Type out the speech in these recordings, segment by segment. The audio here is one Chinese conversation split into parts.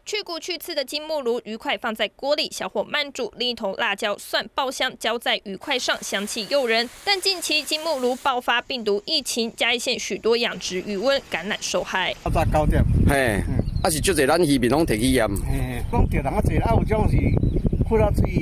去骨去刺的金木鲈鱼块放在锅里，小火慢煮，另一头辣椒、蒜爆香，浇在鱼块上，香气诱人。但近期金木鲈爆发病毒疫情，嘉义县许多养殖鱼塭感染受害。 早9点， 嘿，是足侪咱渔民拢摕去验。 嘿，讲钓人啊侪，有种是哭到水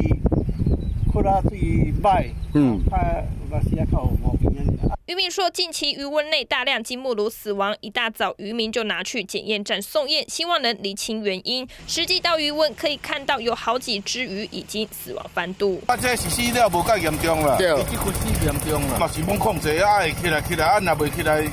歹，有时啊靠毛病啊。 渔民说，近期鱼塭内大量金木鲈死亡，一大早渔民就拿去检验站送验，希望能厘清原因。实际到鱼塭可以看到，有好几只鱼已经死亡翻肚。 这是死了无介严重啦， 对， 这个死严重啦，嘛是要控制啊，会起来，啊，若袂起来。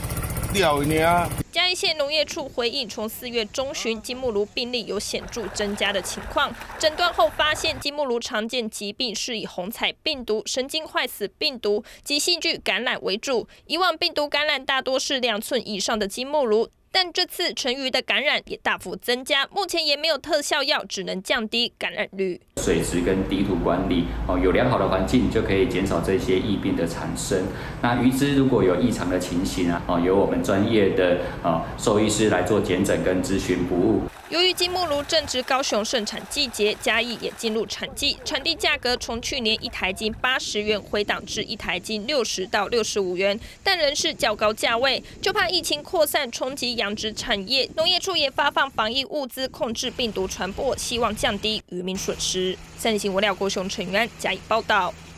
嘉义县农业处回应，从4月中旬金木鲈病例有显著增加的情况，诊断后发现金木鲈常见疾病是以红彩病毒、神经坏死病毒及细菌感染为主。以往病毒感染大多是2寸以上的金木鲈，但这次成鱼的感染也大幅增加，目前也没有特效药，只能降低感染率。 水质跟底土管理有良好的环境，就可以减少这些疫病的产生。那鱼只如果有异常的情形由我们专业的兽医师来做检诊跟咨询服务。 由于金木鲈正值高雄盛产季节，嘉义也进入产季，产地价格从去年1台斤80元回档至1台斤60到65元，但仍是较高价位。就怕疫情扩散冲击养殖产业，农业处也发放防疫物资控制病毒传播，希望降低渔民损失。3立新闻廖国雄、陈元嘉义报道。